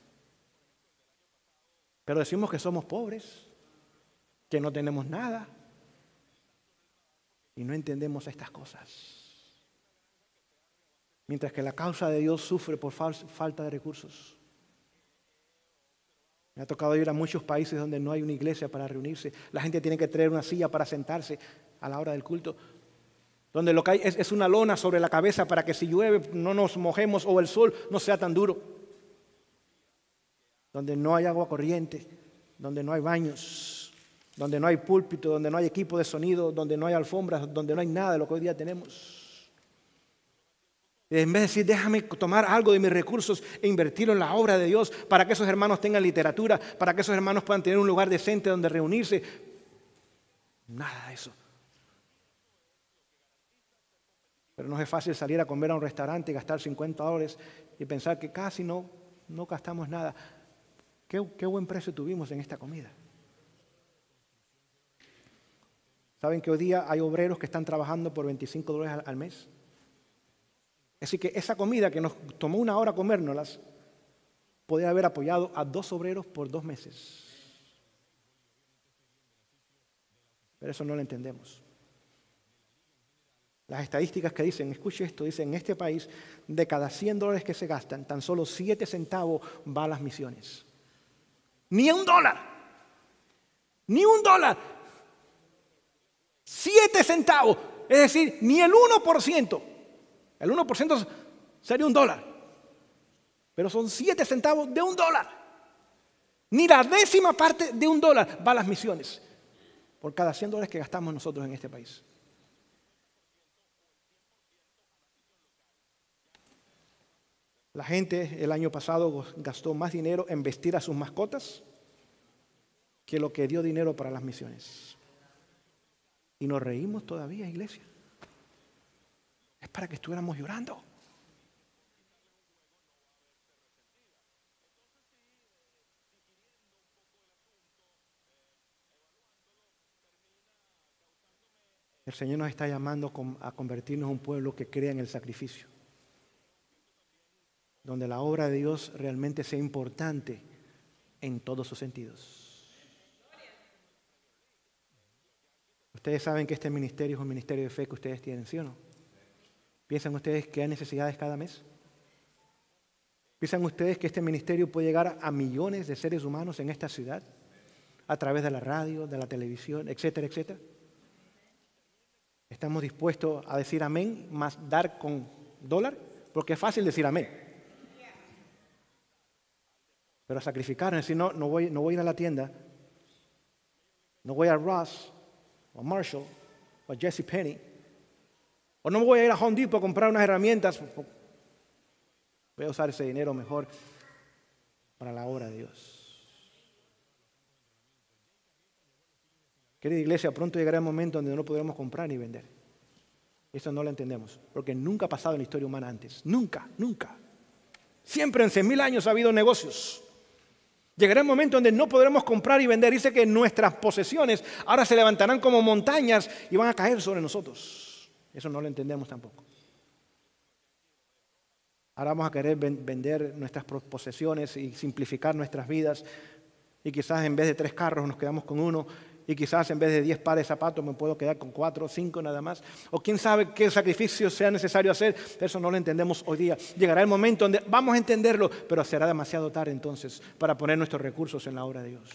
Pero decimos que somos pobres, que no tenemos nada. Y no entendemos estas cosas. Mientras que la causa de Dios sufre por falta de recursos. Me ha tocado ir a muchos países donde no hay una iglesia para reunirse. La gente tiene que traer una silla para sentarse a la hora del culto. Donde lo que hay es, es una lona sobre la cabeza para que si llueve no nos mojemos o el sol no sea tan duro. Donde no hay agua corriente, donde no hay baños, donde no hay púlpito, donde no hay equipo de sonido, donde no hay alfombras, donde no hay nada de lo que hoy día tenemos. Y en vez de decir, déjame tomar algo de mis recursos e invertirlo en la obra de Dios para que esos hermanos tengan literatura, para que esos hermanos puedan tener un lugar decente donde reunirse. Nada de eso. Pero no es fácil salir a comer a un restaurante y gastar cincuenta dólares y pensar que casi no, no gastamos nada. ¿Qué, qué buen precio tuvimos en esta comida? ¿Saben que hoy día hay obreros que están trabajando por veinticinco dólares al, al mes? Es decir, que esa comida que nos tomó una hora comérnoslas, podría haber apoyado a dos obreros por dos meses. Pero eso no lo entendemos. Las estadísticas que dicen, escuche esto, dicen, en este país, de cada cien dólares que se gastan, tan solo siete centavos va a las misiones. Ni un dólar. Ni un dólar. siete centavos. Es decir, ni el uno por ciento. El uno por ciento sería un dólar. Pero son siete centavos de un dólar. Ni la décima parte de un dólar va a las misiones. Por cada cien dólares que gastamos nosotros en este país. La gente el año pasado gastó más dinero en vestir a sus mascotas que lo que dio dinero para las misiones. Y nos reímos todavía, iglesia. Es para que estuviéramos llorando. El Señor nos está llamando a convertirnos en un pueblo que crea en el sacrificio, donde la obra de Dios realmente sea importante en todos sus sentidos. Ustedes saben que este ministerio es un ministerio de fe que ustedes tienen, ¿sí o no? ¿Piensan ustedes que hay necesidades cada mes? ¿Piensan ustedes que este ministerio puede llegar a millones de seres humanos en esta ciudad? A través de la radio, de la televisión, etcétera, etcétera. ¿Estamos dispuestos a decir amén, más dar con dólar? Porque es fácil decir amén. Pero sacrificar, es decir, no, no voy, no voy a ir a la tienda, no voy a Ross o a Marshall, o a JCPenney. O no voy a ir a Home Depot a comprar unas herramientas. Voy a usar ese dinero mejor para la obra de Dios. Querida iglesia, pronto llegará el momento donde no podremos comprar ni vender. Eso no lo entendemos, porque nunca ha pasado en la historia humana antes. Nunca, nunca. Siempre en cien mil años ha habido negocios. Llegará el momento donde no podremos comprar y vender. Dice que nuestras posesiones ahora se levantarán como montañas y van a caer sobre nosotros. Eso no lo entendemos tampoco. Ahora vamos a querer vender nuestras posesiones y simplificar nuestras vidas. Y quizás en vez de tres carros nos quedamos con uno. Y quizás en vez de diez pares de zapatos me puedo quedar con cuatro o cinco nada más. O quién sabe qué sacrificio sea necesario hacer. Eso no lo entendemos hoy día. Llegará el momento donde vamos a entenderlo, pero será demasiado tarde entonces para poner nuestros recursos en la obra de Dios.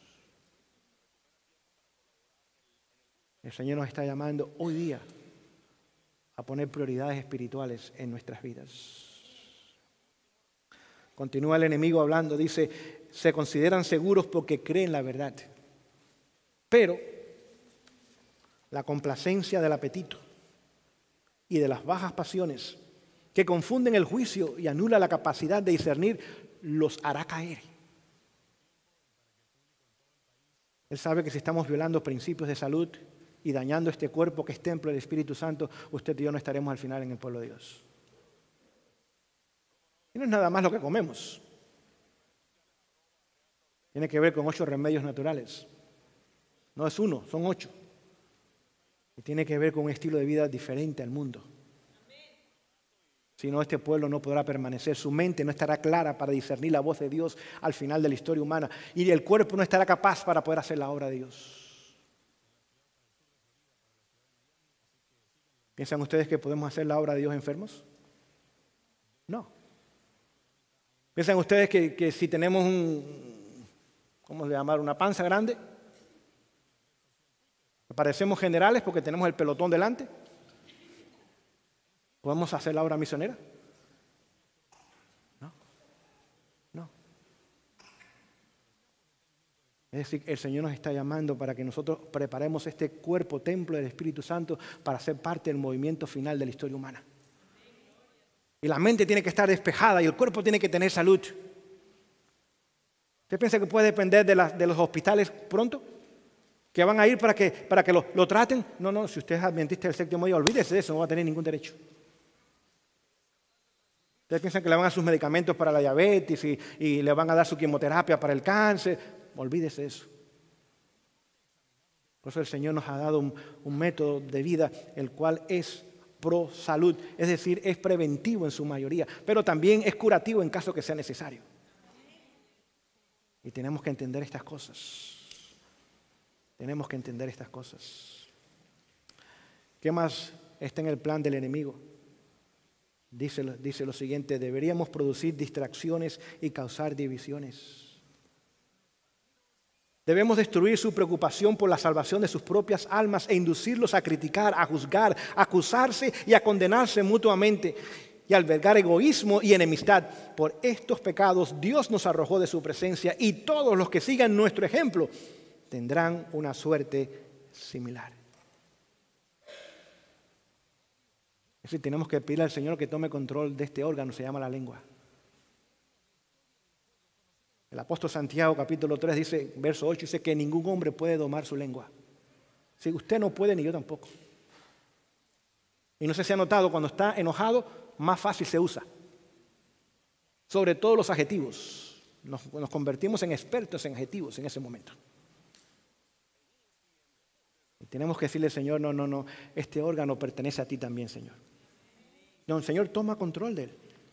El Señor nos está llamando hoy día a poner prioridades espirituales en nuestras vidas. Continúa el enemigo hablando, dice, se consideran seguros porque creen la verdad. Pero la complacencia del apetito y de las bajas pasiones que confunden el juicio y anula la capacidad de discernir los hará caer. Él sabe que si estamos violando principios de salud y dañando este cuerpo que es templo del Espíritu Santo, usted y yo no estaremos al final en el pueblo de Dios. Y no es nada más lo que comemos. Tiene que ver con ocho remedios naturales. No es uno, son ocho. Y tiene que ver con un estilo de vida diferente al mundo. Si no, este pueblo no podrá permanecer. Su mente no estará clara para discernir la voz de Dios al final de la historia humana. Y el cuerpo no estará capaz para poder hacer la obra de Dios. ¿Piensan ustedes que podemos hacer la obra de Dios enfermos? No. ¿Piensan ustedes que, que si tenemos un, ¿cómo se llama? Una panza grande, parecemos generales porque tenemos el pelotón delante? ¿Podemos hacer la obra misionera? No. No. Es decir, el Señor nos está llamando para que nosotros preparemos este cuerpo, templo del Espíritu Santo, para ser parte del movimiento final de la historia humana. Y la mente tiene que estar despejada y el cuerpo tiene que tener salud. ¿Usted piensa que puede depender de, la, de los hospitales pronto? ¿Que van a ir para que, para que lo, lo traten? No, no, si usted es adventista del séptimo día, olvídese de eso, no va a tener ningún derecho. Ustedes piensan que le van a dar sus medicamentos para la diabetes y, y le van a dar su quimioterapia para el cáncer. Olvídese de eso. Por eso el Señor nos ha dado un, un método de vida, el cual es pro salud, es decir, es preventivo en su mayoría, pero también es curativo en caso que sea necesario. Y tenemos que entender estas cosas. Tenemos que entender estas cosas. ¿Qué más está en el plan del enemigo? Dice, dice lo siguiente: deberíamos producir distracciones y causar divisiones. Debemos destruir su preocupación por la salvación de sus propias almas e inducirlos a criticar, a juzgar, a acusarse y a condenarse mutuamente y albergar egoísmo y enemistad. Por estos pecados Dios nos arrojó de su presencia y todos los que sigan nuestro ejemplo tendrán una suerte similar. Es decir, tenemos que pedirle al Señor que tome control de este órgano, se llama la lengua. El apóstol Santiago, capítulo tres, dice, verso ocho, dice que ningún hombre puede domar su lengua. Si usted no puede, ni yo tampoco. Y no sé si ha notado, cuando está enojado, más fácil se usa. Sobre todo los adjetivos. Nos, nos convertimos en expertos en adjetivos en ese momento. Y tenemos que decirle, Señor, no, no, no, este órgano pertenece a ti también, Señor. No, Señor, toma control de él.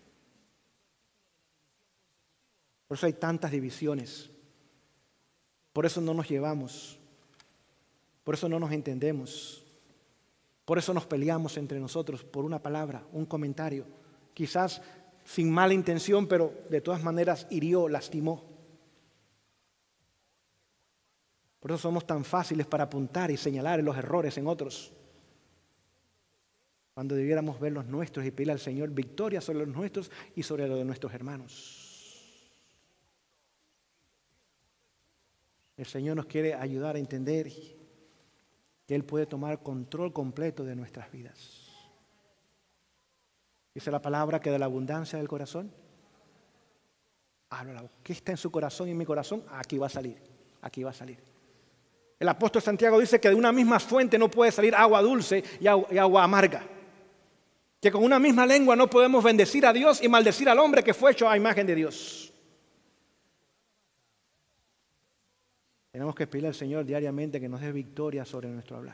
Por eso hay tantas divisiones. Por eso no nos llevamos. Por eso no nos entendemos. Por eso nos peleamos entre nosotros por una palabra, un comentario. Quizás sin mala intención, pero de todas maneras hirió, lastimó. Por eso somos tan fáciles para apuntar y señalar los errores en otros, cuando debiéramos ver los nuestros y pedirle al Señor victoria sobre los nuestros y sobre los de nuestros hermanos. El Señor nos quiere ayudar a entender que Él puede tomar control completo de nuestras vidas. Dice la palabra que de la abundancia del corazón habla la boca. ¿Qué está en su corazón y en mi corazón? Aquí va a salir, aquí va a salir. El apóstol Santiago dice que de una misma fuente no puede salir agua dulce y agua, y agua amarga. Que con una misma lengua no podemos bendecir a Dios y maldecir al hombre que fue hecho a imagen de Dios. Tenemos que pedirle al Señor diariamente que nos dé victoria sobre nuestro hablar.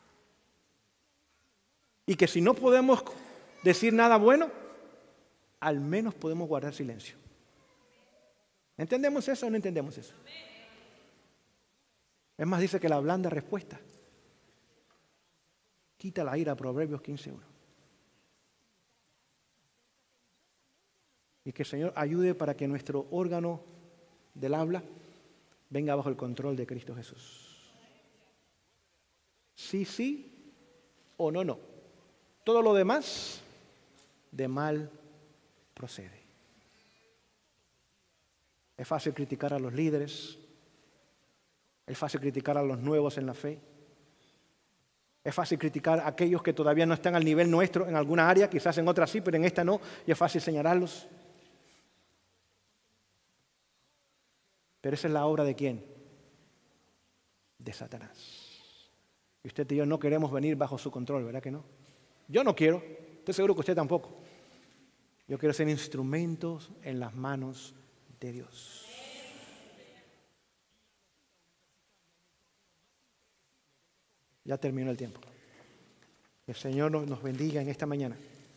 Y que si no podemos decir nada bueno, al menos podemos guardar silencio. ¿Entendemos eso o no entendemos eso? Es más, dice que la blanda respuesta quita la ira, Proverbios quince uno. Y que el Señor ayude para que nuestro órgano del habla venga bajo el control de Cristo Jesús. Sí, sí o no, no. Todo lo demás de mal procede. Es fácil criticar a los líderes. Es fácil criticar a los nuevos en la fe. Es fácil criticar a aquellos que todavía no están al nivel nuestro en alguna área, quizás en otra sí, pero en esta no, y es fácil señalarlos. Pero esa es la obra ¿de quién? De Satanás. Y usted y yo no queremos venir bajo su control, ¿verdad que no? Yo no quiero, estoy seguro que usted tampoco. Yo quiero ser instrumentos en las manos de Dios. Ya terminó el tiempo. Que el Señor nos bendiga en esta mañana.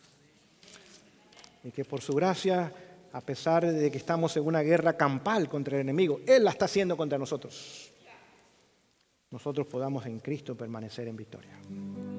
Y que por su gracia, a pesar de que estamos en una guerra campal contra el enemigo, Él la está haciendo contra nosotros. Nosotros podamos en Cristo permanecer en victoria.